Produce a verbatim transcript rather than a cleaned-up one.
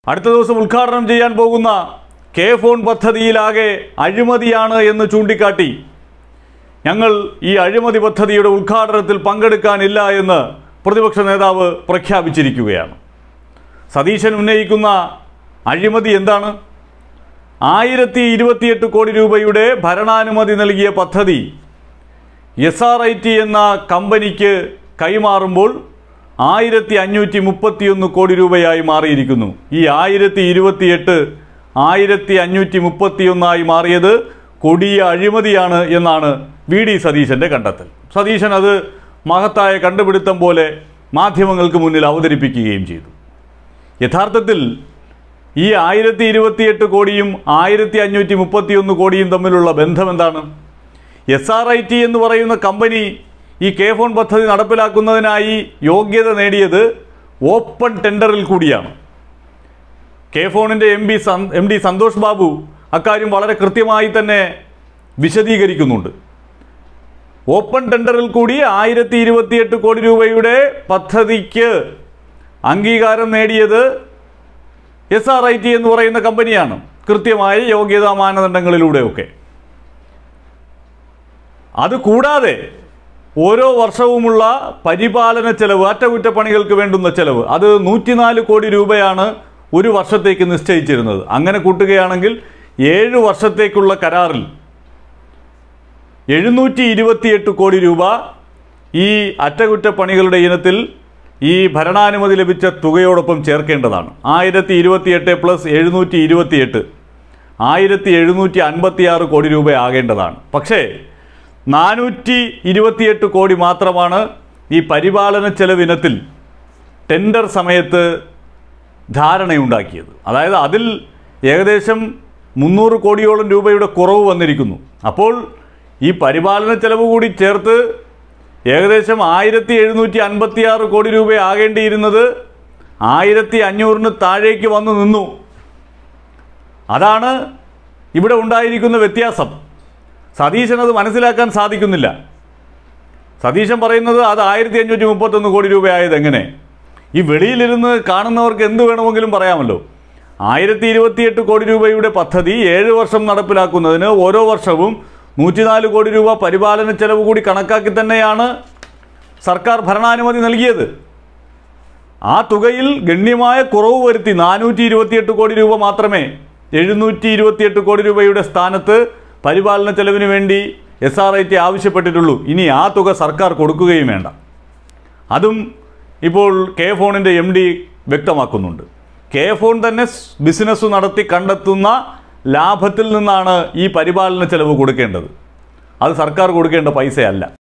അടുത്ത ദിവസം ഉദ്ഘാടനം ചെയ്യാൻ പോകുന്ന കെ ഫോൺ പദ്ധതിയിലാകെ അഴിമതിയാണ് എന്ന് ചൂണ്ടിക്കാട്ടി ഞങ്ങൾ ഈ അഴിമതി പദ്ധതിയുടെ ഉദ്ഘാടനത്തിൽ പങ്കെടുക്കാനില്ല എന്ന് പ്രതിപക്ഷ നേതാവ് പ്രഖ്യാപിച്ചിരിക്കുകയാണ്. സതീശൻ ഉന്നയിക്കുന്ന അഴിമതി എന്താണ്? ആയിരത്തി ഇരുപത്തിയെട്ട് കോടി രൂപയുടെ ഭരണാനുമതി നൽകിയ പദ്ധതി എസ് ആർ ഐ ടി എന്ന കമ്പനിക്ക് കൈമാറുമ്പോൾ ആയിരത്തി അഞ്ഞൂറ്റി മുപ്പത്തിയൊന്ന് കോടി രൂപയായി മാറിയിരിക്കുന്നു. ഈ ആയിരത്തി ഇരുപത്തിയെട്ട് ആയിരത്തി അഞ്ഞൂറ്റി മുപ്പത്തിയൊന്നായി മാറിയത് കൊടിയ അഴിമതിയാണ് എന്നാണ് വി ഡി സതീശൻ്റെ കണ്ടെത്തൽ. സതീശൻ അത് മഹത്തായ കണ്ടുപിടുത്തം പോലെ മാധ്യമങ്ങൾക്ക് മുന്നിൽ അവതരിപ്പിക്കുകയും ചെയ്തു. യഥാർത്ഥത്തിൽ ഈ ആയിരത്തി ഇരുപത്തിയെട്ട് കോടിയും ആയിരത്തി അഞ്ഞൂറ്റി മുപ്പത്തിയൊന്ന് കോടിയും തമ്മിലുള്ള ബന്ധം എന്താണ്? എസ് ആർ ഐ ടി എന്ന് പറയുന്ന കമ്പനി ഈ കെ ഫോൺ പദ്ധതി നടപ്പിലാക്കുന്നതിനായി യോഗ്യത നേടിയത് ഓപ്പൺ ടെൻഡറിൽ കൂടിയാണ്. കെ ഫോണിൻ്റെ M P M D Santosh Babu അക്കാര്യം വളരെ കൃത്യമായി തന്നെ വിശദീകരിക്കുന്നുണ്ട്. ഓപ്പൺ ടെൻഡറിൽ കൂടി ആയിരത്തി ഇരുപത്തിയെട്ട് കോടി രൂപയുടെ പദ്ധതിക്ക് അംഗീകാരം നേടിയത് എസ് ആർ ഐ ടി എന്ന് പറയുന്ന കമ്പനിയാണ്, കൃത്യമായ യോഗ്യതാ മാനദണ്ഡങ്ങളിലൂടെയൊക്കെ. അതുകൂടാതെ ഓരോ വർഷവുമുള്ള പരിപാലന ചെലവ്, അറ്റകുറ്റപ്പണികൾക്ക് വേണ്ടുന്ന ചെലവ്, അത് നൂറ്റിനാല് കോടി രൂപയാണ് ഒരു വർഷത്തേക്ക് നിശ്ചയിച്ചിരുന്നത്. അങ്ങനെ കൂട്ടുകയാണെങ്കിൽ ഏഴ് വർഷത്തേക്കുള്ള കരാറിൽ എഴുന്നൂറ്റി ഇരുപത്തിയെട്ട് കോടി രൂപ ഈ അറ്റകുറ്റപ്പണികളുടെ ഇനത്തിൽ ഈ ഭരണാനുമതി ലഭിച്ച തുകയോടൊപ്പം ചേർക്കേണ്ടതാണ്. ആയിരത്തി ഇരുപത്തിയെട്ട് പ്ലസ് എഴുന്നൂറ്റി ഇരുപത്തിയെട്ട് ആയിരത്തി എഴുന്നൂറ്റി അൻപത്തി ആറ് കോടി രൂപ ആകേണ്ടതാണ്. പക്ഷേ നാനൂറ്റി ഇരുപത്തിയെട്ട് കോടി മാത്രമാണ് ഈ പരിപാലന ചെലവിനത്തിൽ ടെൻഡർ സമയത്ത് ധാരണയുണ്ടാക്കിയത്. അതായത് അതിൽ ഏകദേശം മുന്നൂറ് കോടിയോളം രൂപയുടെ കുറവ് വന്നിരിക്കുന്നു. അപ്പോൾ ഈ പരിപാലന ചെലവ് കൂടി ചേർത്ത് ഏകദേശം ആയിരത്തി എഴുന്നൂറ്റി അൻപത്തി ആറ് കോടി രൂപ ആകേണ്ടിയിരുന്നത് ആയിരത്തി അഞ്ഞൂറിന് താഴേക്ക് വന്നു നിന്നു. അതാണ് ഇവിടെ ഉണ്ടായിരിക്കുന്ന വ്യത്യാസം. സതീശൻ അത് മനസ്സിലാക്കാൻ സാധിക്കുന്നില്ല. സതീശൻ പറയുന്നത് അത് ആയിരത്തി അഞ്ഞൂറ്റി മുപ്പത്തൊന്ന് കോടി രൂപയായത് എങ്ങനെ? ഈ വെളിയിലിരുന്ന് കാണുന്നവർക്ക് എന്ത് വേണമെങ്കിലും പറയാമല്ലോ. ആയിരത്തി ഇരുപത്തിയെട്ട് കോടി രൂപയുടെ പദ്ധതി ഏഴ് വർഷം നടപ്പിലാക്കുന്നതിന് ഓരോ വർഷവും നൂറ്റിനാല് കോടി രൂപ പരിപാലന ചെലവ് കൂടി കണക്കാക്കി തന്നെയാണ് സർക്കാർ ഭരണാനുമതി നൽകിയത്. ആ തുകയിൽ ഗണ്യമായ കുറവ് വരുത്തി നാനൂറ്റി ഇരുപത്തിയെട്ട് കോടി രൂപ മാത്രമേ എഴുന്നൂറ്റി ഇരുപത്തിയെട്ട് കോടി രൂപയുടെ സ്ഥാനത്ത് പരിപാലന ചെലവിന് വേണ്ടി എസ് ആർ ഐ ടി ആവശ്യപ്പെട്ടിട്ടുള്ളൂ. ഇനി ആ തുക സർക്കാർ കൊടുക്കുകയും വേണ്ട. അതും ഇപ്പോൾ കെ ഫോണിൻ്റെ എം ഡി വ്യക്തമാക്കുന്നുണ്ട്. കെ ഫോൺ തന്നെ ബിസിനസ് നടത്തി കണ്ടെത്തുന്ന ലാഭത്തിൽ നിന്നാണ് ഈ പരിപാലന ചെലവ് കൊടുക്കേണ്ടത്. അത് സർക്കാർ കൊടുക്കേണ്ട പൈസയല്ല.